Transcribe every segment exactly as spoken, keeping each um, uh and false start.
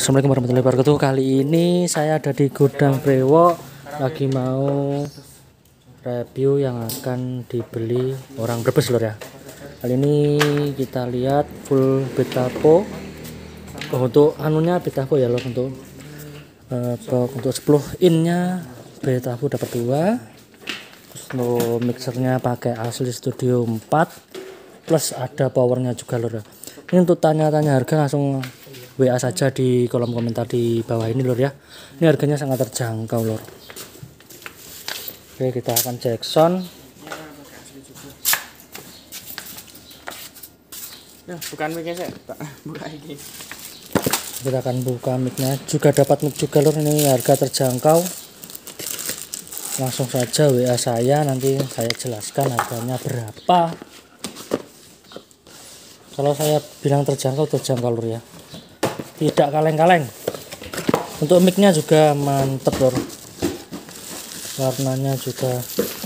Assalamualaikum warahmatullahi wabarakatuh. Kali ini saya ada di gudang Brewok, lagi mau review yang akan dibeli orang Brebes lor ya. Kali ini kita lihat full Betapo. Oh, untuk anunya Betapo ya lor, untuk uh, untuk sepuluh innya Betapo dapat dua. Terus untuk mixernya pakai asli Studio empat plus ada powernya juga lor ya. Ini untuk tanya-tanya harga langsung W A saja di kolom komentar di bawah ini lor ya. Ini harganya sangat terjangkau lor. Oke, kita akan cek sound. Nah, bukan mic-nya saya, Pak. Buka ini. Kita akan buka mic-nya. Juga dapat mic juga lor. Ini harga terjangkau. Langsung saja W A saya, nanti saya jelaskan harganya berapa. Kalau saya bilang terjangkau, terjangkau lor ya. Tidak kaleng-kaleng. Untuk mic-nya juga mantep lor. Warnanya juga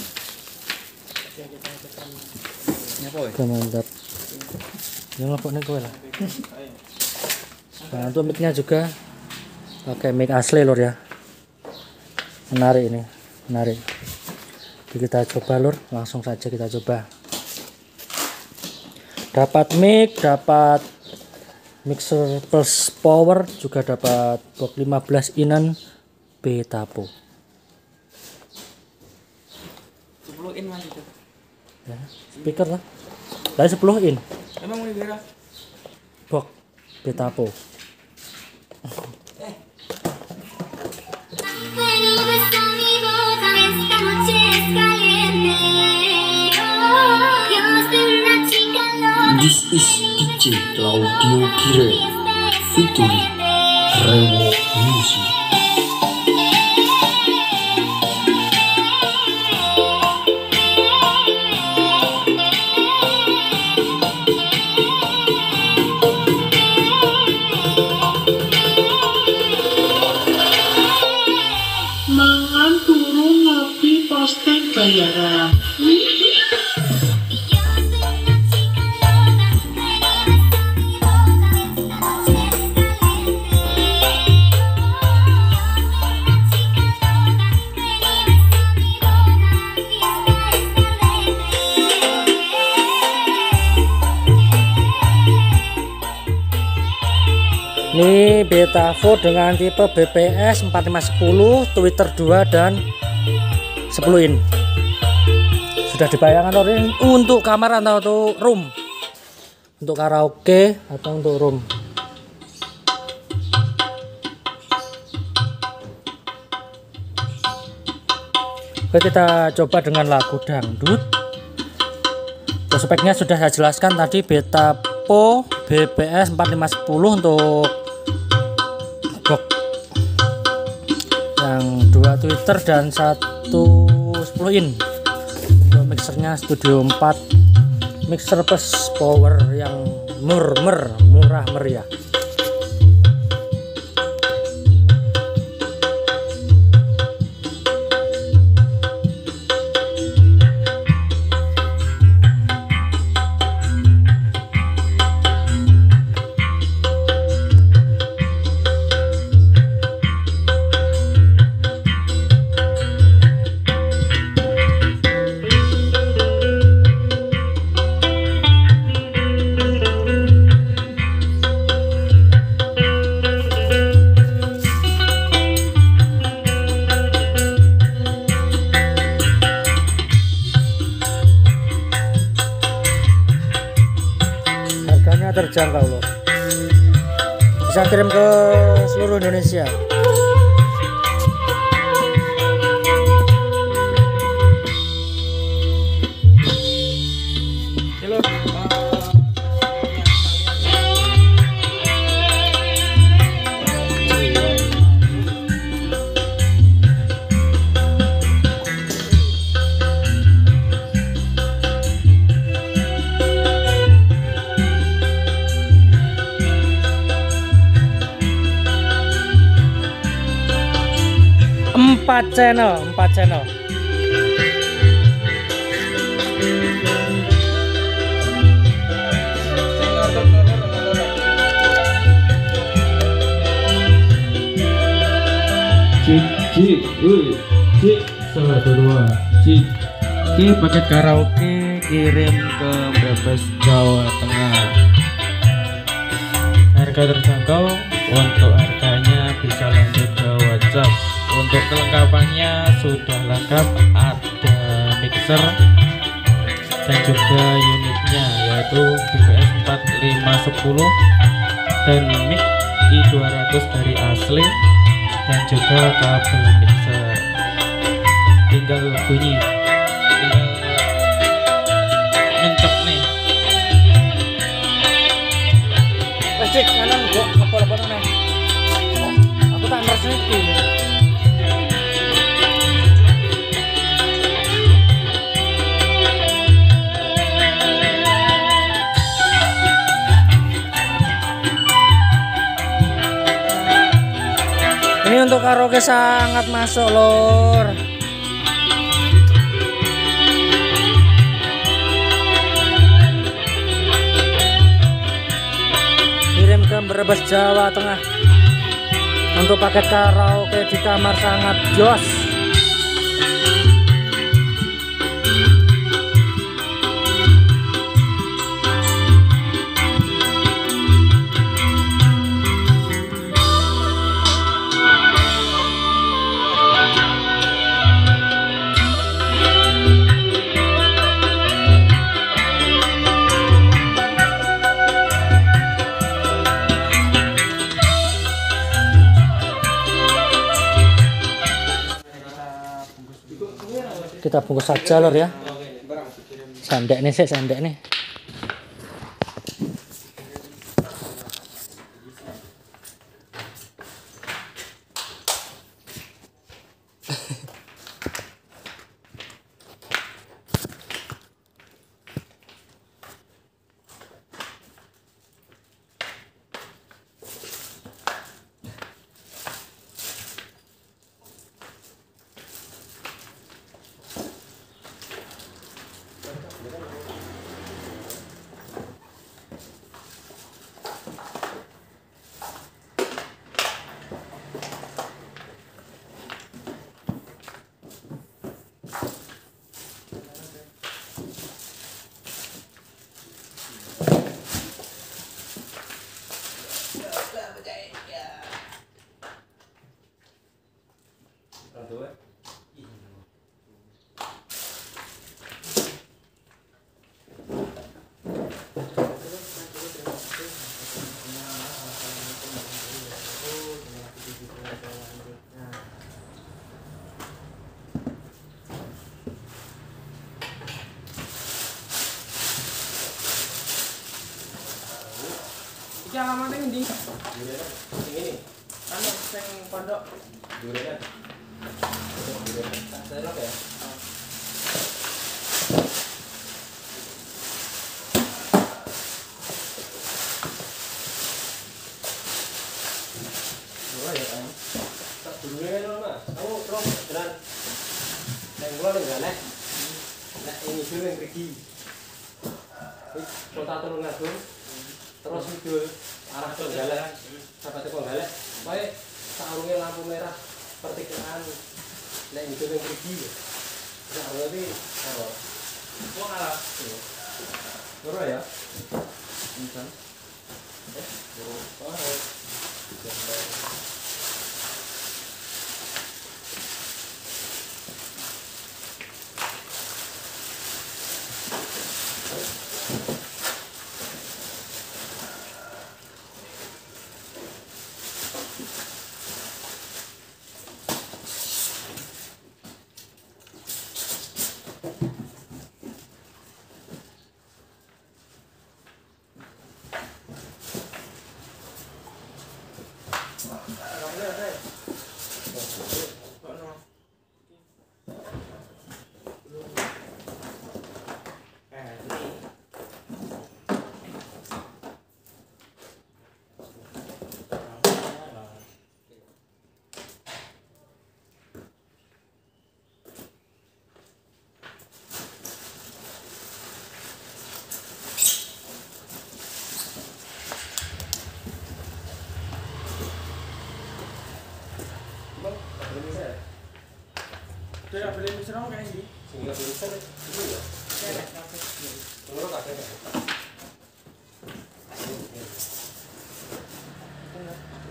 juga mantap. Yang lepok nih kowe lah. Nah, untuk mic-nya juga pakai mic asli lor ya. Menarik ini, menarik. Jadi kita coba lor, langsung saja kita coba. Dapat mic, dapat mixer plus power, juga dapat box lima belas inan Betapo. sepuluh in mas itu. Ya, speaker lah. Dari sepuluh in. Emang mau dibeli? Box Betapo. This is D J Claudio Gire featuring Rewo Music. Mangan turu ngopi posting bayaran. Ini Betapo dengan tipe B P S empat lima sepuluh, Twitter dua dan sepuluh in. Sudah dibayangkan lor, ini untuk kamar atau untuk room? Untuk karaoke atau untuk room? Oke, kita coba dengan lagu dangdut. Untuk speknya sudah saya jelaskan tadi. Betapo B P S empat lima sepuluh untuk box yang dua Twitter dan satu sepuluh in. Untuk mixernya Studio empat mixer plus power yang murmer murah meriah. Harganya terjangkau loh, bisa kirim ke seluruh Indonesia. Halo. Empat channel, empat channel. cik cik wih cik satu dua cik. Oke, paket karaoke kirim ke Brebes Jawa Tengah. Harga terjangkau. Untuk harganya bisa lanjut ke WhatsApp. Untuk kelengkapannya sudah lengkap, ada mixer dan juga unitnya yaitu B B S empat lima satu nol dan mic i dua ratus dari asli dan juga kabel mixer. Tinggal bunyi, tinggal nyencep nih. Wes cik, kanan kok apa-apa nang. Aku tak ngerti iki. Ini untuk karaoke sangat masuk lor. Kirim ke Brebes Jawa Tengah. Untuk paket karaoke di kamar sangat jos. Kita bungkus saja lor ya. Sandek nih sih, sandek nih. Iki alamatnya ngendi? Ini. Anu sing pondok. Duren. Tak serok ya. Ora ya kan. Tak durunge kan Mas. Kamu terus jalan. Nek kula ning galek. Nek ini dhewe ning mriki. Wis kota Tulung Agung. Terus ngidul arah Penggalek sampai ke Penggalek bae sarunge lampu merah pertigaan nek ngidul ning mriki ya berarti apa kok ngalah ora ya insan eh ora Dia beli mixer kamu kayak gini. Sehingga bisa itu ya. Menurut kakek.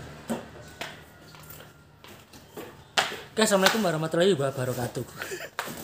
Oke, assalamualaikum warahmatullahi wabarakatuh.